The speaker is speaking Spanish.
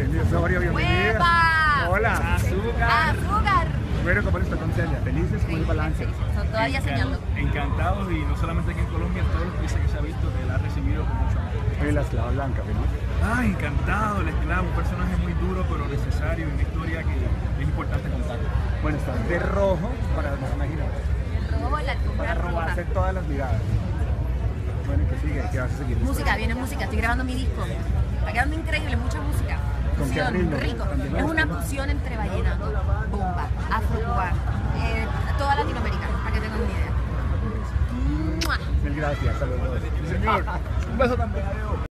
Bienvenida, Soria, bienvenida. ¡Hueva! Hola. ¡Azúcar! Bueno, ¿cómo les está con Celia? ¿Felices? ¿Cómo el balance? Son todavía soñando. Encantados, y no solamente aquí en Colombia, todos los países que se ha visto que la ha recibido con mucho amor. Oye, la esclava blanca, ¿feliz? Ay, encantado, el esclavo, un personaje muy duro pero necesario, una historia que es importante contar. Bueno, estás de rojo para no se imaginan. Robo la alfombra Para roja. robarse todas las miradas. Bueno, ¿qué sigue? ¿Qué vas a seguir? Música, viene música. Estoy grabando mi disco. Está quedando increíble, mucha música. ¿Con qué Fusión, ritmo? rico. También Es me una gusta. fusión entre vallenato, bomba, afro-cubano, toda Latinoamérica, para que tengan una idea. ¡Mua! Mil gracias a los dos. Señor, un beso también.